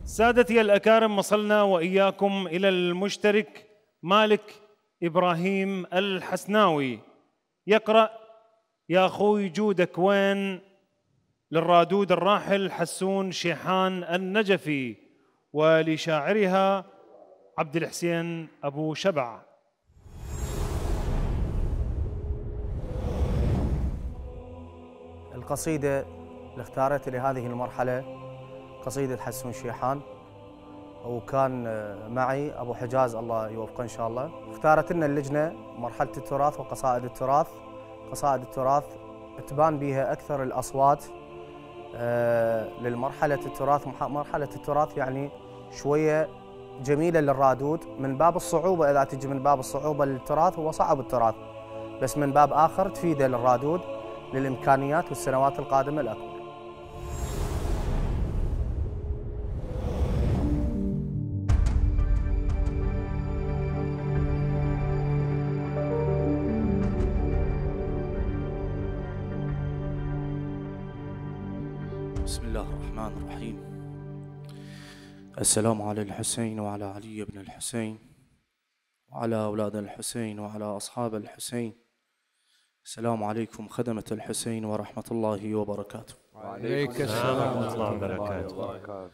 سادتي الأكارم، وصلنا وإياكم إلى المشترك مالك إبراهيم الحسناوي يقرأ يا أخوي جودك وين للرادود الراحل حسون شيحان النجفي، ولشاعرها عبد الحسين أبو شبع. القصيدة اللي اختارتها لهذه المرحلة قصيدة حسون شيحان، وكان معي أبو حجاز الله يوفقه إن شاء الله. اختارت لنا اللجنة مرحلة التراث وقصائد التراث. قصائد التراث تبان بها أكثر الأصوات للمرحلة التراث. مرحلة التراث يعني شوية جميلة للرادود من باب الصعوبة، إذا تجي من باب الصعوبة للتراث هو صعب التراث، بس من باب آخر تفيده للرادود للإمكانيات والسنوات القادمة الأكبر. بسم الله الرحمن الرحيم. السلام على الحسين وعلى علي بن الحسين وعلى أولاد الحسين وعلى أصحاب الحسين. السلام عليكم خدمة الحسين ورحمة الله وبركاته. وعليك السلام ورحمة الله وبركاته.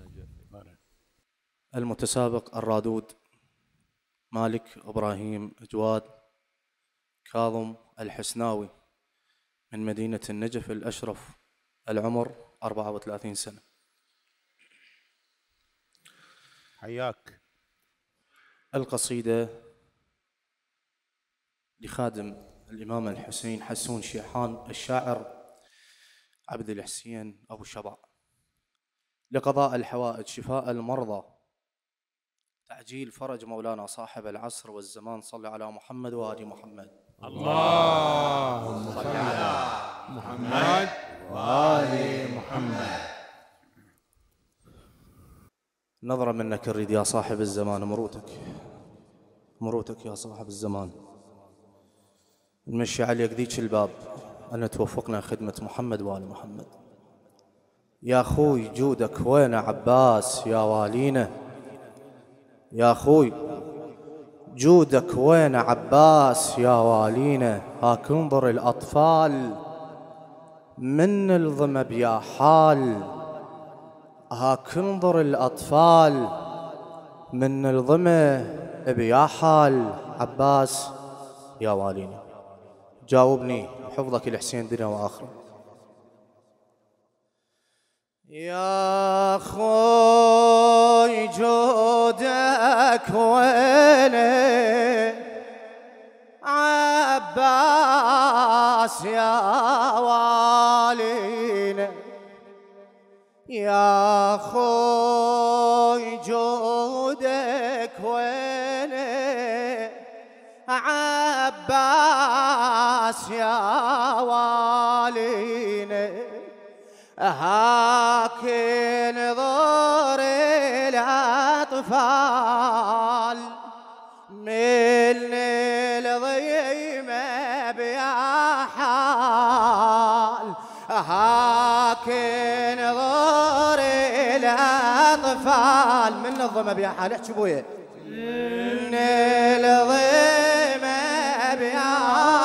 المتسابق الرادود مالك إبراهيم جواد كاظم الحسناوي من مدينة النجف الأشرف، العمر 34 سنة. حياك. القصيدة لخادم الإمام الحسين حسون شيحان الشاعر عبد الحسين أبو شبع. لقضاء الحوائج، شفاء المرضى، تعجيل فرج مولانا صاحب العصر والزمان، صل على محمد وآل محمد. اللهم صل على محمد وآل محمد. نظرة منك نريد يا صاحب الزمان، مروتك يا صاحب الزمان، نمشي عليك ذيك الباب أن توفقنا خدمة محمد وآل محمد. يا أخوي جودك وين عباس يا والينا، يا أخوي جودك وين عباس يا والينا، هاك انظر الأطفال من الضمب يا حال، هاك انظر الأطفال من الضمب يا حال، عباس يا والينا. جاوبني حفظك الحسين دنيا وآخرة. يا خوي جودك وين عباس يا والينا، يا خوي جودك وين عباس يا والينا، هاك نظر الأطفال من الضيمة بيا حال، هاك نظر الأطفال من الضيمة بيا حال. احكي بويا. من الضيمة بيا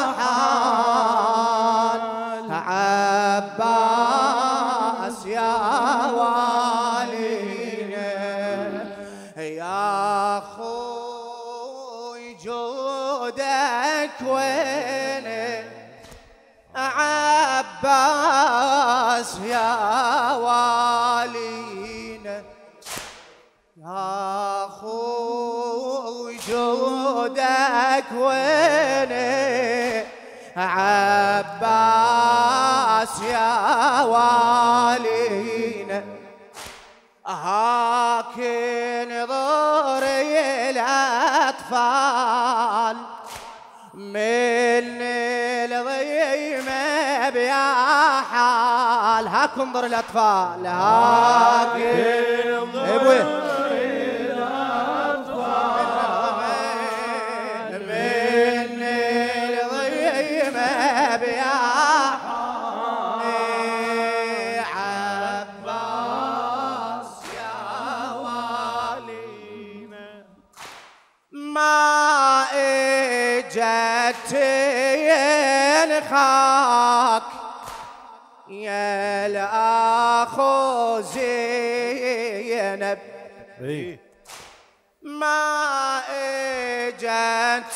حال، عباس يا والينا، يا خوي جودك وين عباس يا والينا، يا خوي جودك وين عباس يا والينا، هاك نظر الأطفال من الضيمة بيا حال، هاك انظر الأطفال، هاك انظر الأطفال من الضيمة بيا حال، عباس يا ما اجت ينخاك يا الاخو زينب، ما اجت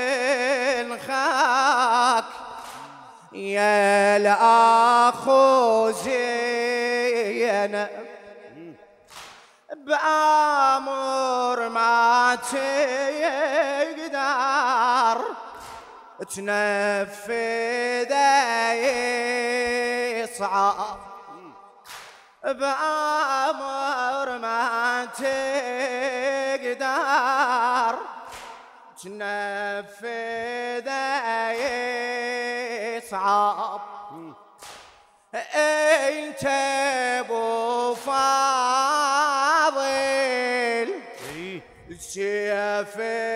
تنخاك يا الاخو زينب، بأمر ما تقدر تنفذ يصعب، بأمر ما تقدر تنفذ يصعب. انت ابو فاضل سيف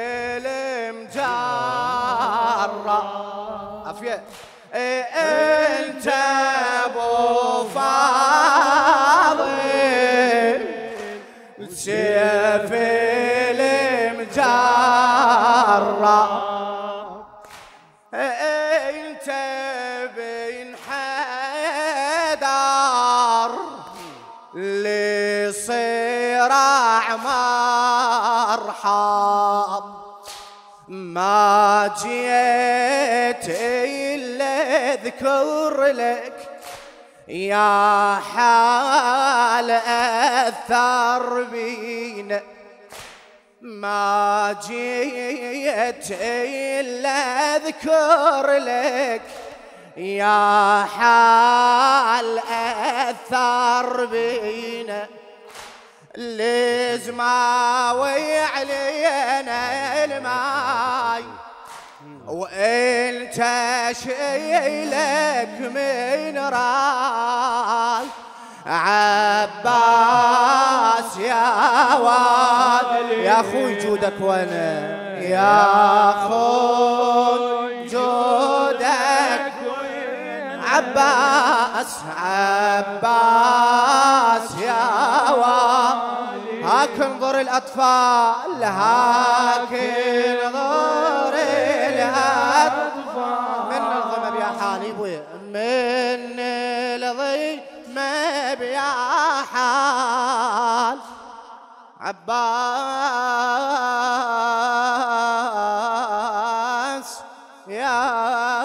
المجرة عافية، انت ابو فاضل سيف المجرة، انت بن حيدر لصراع مرحب، ما جيت الا اذكر لك يا حال اثر بينا، ما جيت الا اذكر لك يا حال اثر بينا، لزماوي علينا الماي وانت شيلك من راي عباس يا واد، يا اخوي جودك وانا يا اخوي جودك عباس، عباس يا واد، هاك انظر الاطفال، هاك انظر الاطفال، من الضمب يا حالي بويا، من الضمب يا حال عباس يا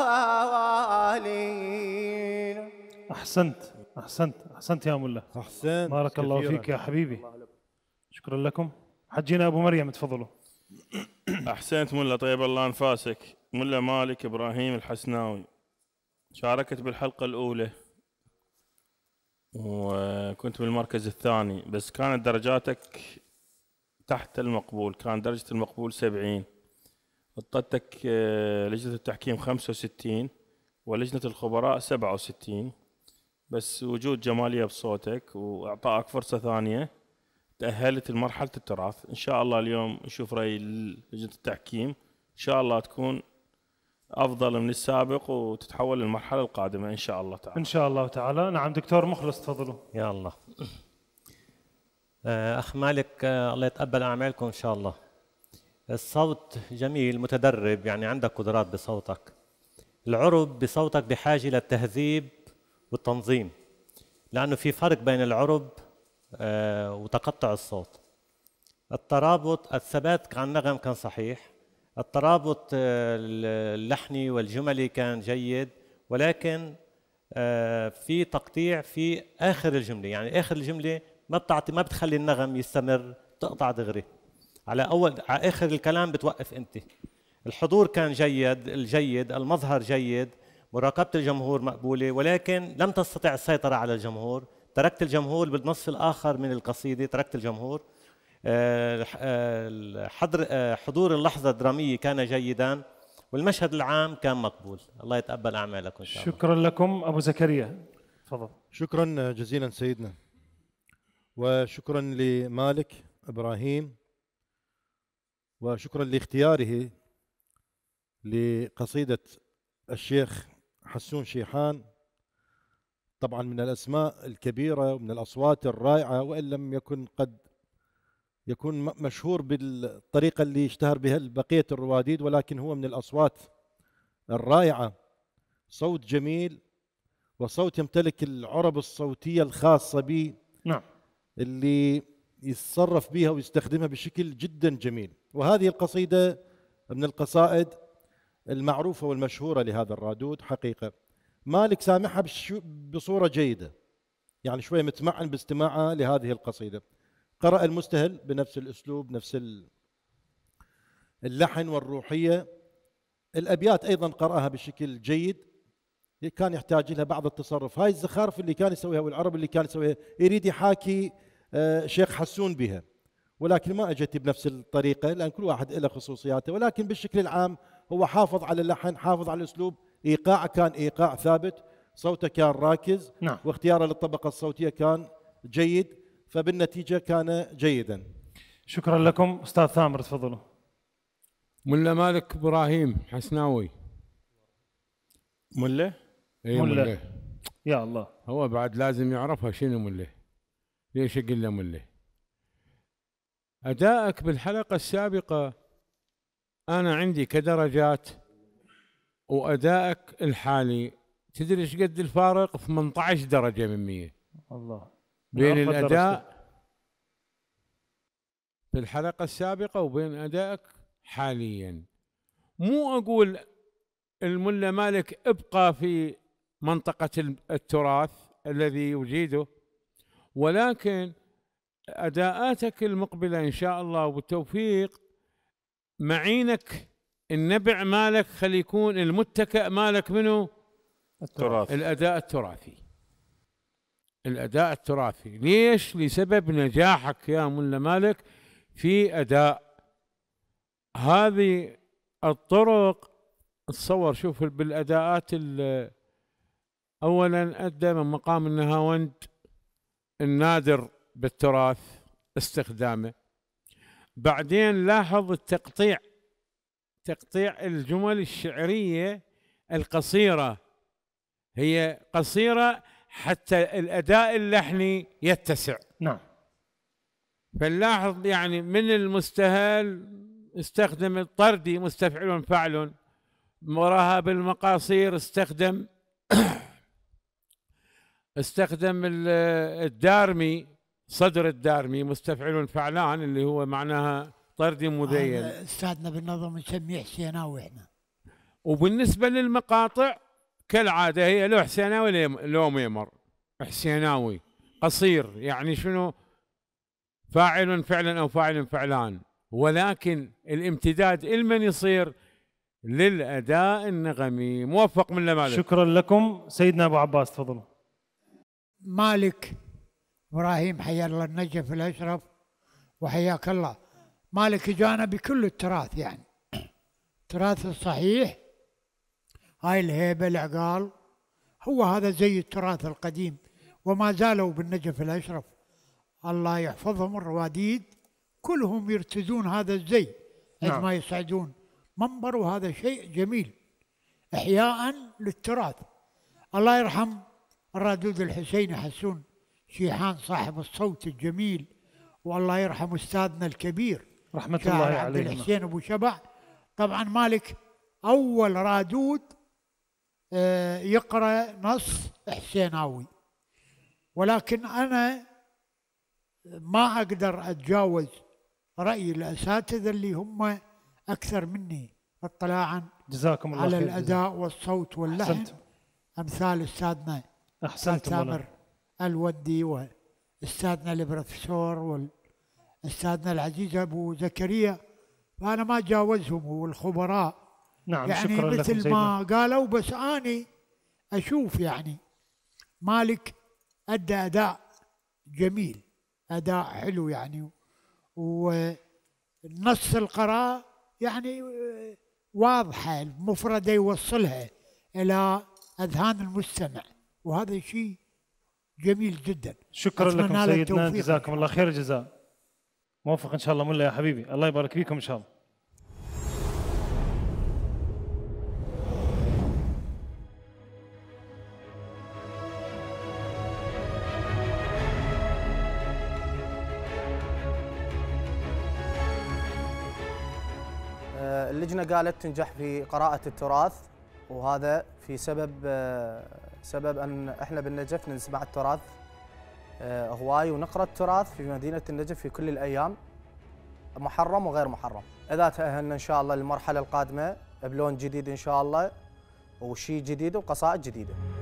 والي. أحسنت أحسنت أحسنت يا ملا، أحسنت، بارك الله فيك يا حبيبي، شكرا لكم. حجينا أبو مريم تفضلوا. أحسنت ملا، طيب الله أنفاسك. ملا مالك إبراهيم الحسناوي، شاركت بالحلقة الأولى وكنت بالمركز الثاني، بس كانت درجاتك تحت المقبول، كان درجة المقبول 70، اعطتك لجنة التحكيم 65 ولجنة الخبراء 67، بس وجود جمالية بصوتك وإعطائك فرصة ثانية تأهلت لمرحلة التراث. إن شاء الله اليوم نشوف رأي لجنة التحكيم، إن شاء الله تكون أفضل من السابق وتتحول للمرحلة القادمة إن شاء الله تعالى. إن شاء الله تعالى. نعم دكتور مخلص تفضلوا. يا الله. أخ مالك الله يتقبل أعمالكم إن شاء الله. الصوت جميل متدرب، يعني عندك قدرات بصوتك. العرب بصوتك بحاجة للتهذيب والتنظيم، لأنه في فرق بين العرب وتقطع الصوت. الترابط، الثبات عن النغم كان صحيح، الترابط اللحني والجملي كان جيد، ولكن في تقطيع في آخر الجملة، يعني آخر الجملة ما بتخلي النغم يستمر، تقطع دغري على آخر الكلام بتوقف أنت. الحضور كان جيد، المظهر جيد، مراقبة الجمهور مقبولة، ولكن لم تستطع السيطرة على الجمهور، تركت الجمهور بالنصف الآخر من القصيدة، تركت الجمهور. حضور اللحظة الدرامية كان جيدا، والمشهد العام كان مقبول. الله يتقبل أعمالكم إن شاء الله. شكرا لكم. أبو زكريا تفضل. شكرا جزيلا سيدنا، وشكرا لمالك إبراهيم، وشكرا لاختياره لقصيدة الشيخ حسون شيحان، طبعا من الأسماء الكبيرة ومن الأصوات الرائعة، وإن لم يكن قد يكون مشهور بالطريقة اللي اشتهر بها بقية الرواديد، ولكن هو من الأصوات الرائعة، صوت جميل وصوت يمتلك العرب الصوتية الخاصة به. نعم. اللي يتصرف بها ويستخدمها بشكل جدا جميل. وهذه القصيدة من القصائد المعروفة والمشهورة لهذا الرادود حقيقة. مالك سامحها بصورة جيدة، يعني شوية متمعن باستماعها لهذه القصيدة. قرأ المستهل بنفس الأسلوب، نفس اللحن والروحية. الأبيات أيضا قرأها بشكل جيد، كان يحتاج لها بعض التصرف. هاي الزخارف اللي كان يسويها والعرب اللي كان يسويها يريد يحاكي شيخ حسون بها، ولكن ما اجت بنفس الطريقة، لأن كل واحد له خصوصياته. ولكن بالشكل العام هو حافظ على اللحن، حافظ على الأسلوب، إيقاعه كان إيقاع ثابت، صوته كان راكز. نعم. واختياره للطبقة الصوتية كان جيد، فبالنتيجة كان جيدا. شكرا لكم. أستاذ ثامر تفضلوا. ملا مالك إبراهيم حسناوي. مله؟ اي مله. يا الله، هو بعد لازم يعرفها شنو مله، ليش اقول له مله؟ ادائك بالحلقه السابقه انا عندي كدرجات، وادائك الحالي تدري ايش قد الفارق؟ 18 درجه من 100 الله بين الاداء في الحلقه السابقه وبين ادائك حاليا. مو اقول الملا مالك ابقى في منطقة التراث الذي يجيده، ولكن أداءاتك المقبلة إن شاء الله وبالتوفيق معينك النبع مالك خلي يكون المتكأ مالك منه التراث، الأداء التراثي. الأداء التراثي ليش؟ لسبب نجاحك يا ملا مالك في أداء هذه الطرق. تصور شوف بالأداءات أولا أدى من مقام النهاوند النادر بالتراث استخدامه، بعدين لاحظ التقطيع، تقطيع الجمل الشعرية القصيرة، هي قصيرة حتى الأداء اللحني يتسع. نعم. فنلاحظ يعني من المستهل استخدم الطردي مستفعل فعل، وراها بالمقاصير استخدم الدارمي، صدر الدارمي مستفعل فعلان اللي هو معناها طردي مذيل. استاذنا بالنظم نسميه حسيناوي احنا. وبالنسبه للمقاطع كالعاده هي لو حسيناوي لو ميمر. حسيناوي قصير يعني شنو؟ فاعل فعلا او فاعل فعلان، ولكن الامتداد لمن يصير؟ للأداء النغمي. موفق من مالك. شكرا لكم. سيدنا أبو عباس تفضلوا. مالك إبراهيم حيا الله النجف الأشرف وحياك الله. مالك جانا بكل التراث، يعني التراث الصحيح، هاي الهيبة العقال، هو هذا زي التراث القديم، وما زالوا بالنجف الأشرف الله يحفظهم الرواديد كلهم يرتدون هذا الزي عندما يصعدون منبر، وهذا شيء جميل إحياء للتراث. الله يرحم الرادود الحسيني حسون شيحان صاحب الصوت الجميل، والله يرحم أستاذنا الكبير رحمة الله عليه عبد الحسين أبو شبع. طبعا مالك أول رادود يقرأ نص حسيناوي، ولكن أنا ما أقدر أتجاوز رأي الأساتذة اللي هم أكثر مني اطلاعا جزاكم الله على خير. الأداء والصوت واللحن. أحسنتم. أمثال أستاذنا تامر الودي، وأستاذنا البروفيسور، والأستاذنا العزيز أبو زكريا، فأنا ما جاوزهم والخبراء. نعم. يعني شكرا لكم مثل ما قالوا، بس أنا أشوف يعني مالك أدى أداء جميل، أداء حلو يعني، ونص القراءة يعني واضحة المفردة يوصلها إلى أذهان المستمع، وهذا شيء جميل جدا. شكرا لكم سيدنا، جزاكم الله خير الجزاء. موفق إن شاء الله ملا يا حبيبي، الله يبارك فيكم إن شاء الله. اللجنة قالت تنجح في قراءة التراث، وهذا في سبب أن إحنا بالنجف نسمع التراث هواي، ونقرأ التراث في مدينة النجف في كل الأيام، محرم وغير محرم. إذا تأهلنا إن شاء الله للمرحلة القادمة بلون جديد إن شاء الله، وشيء جديد وقصائد جديدة.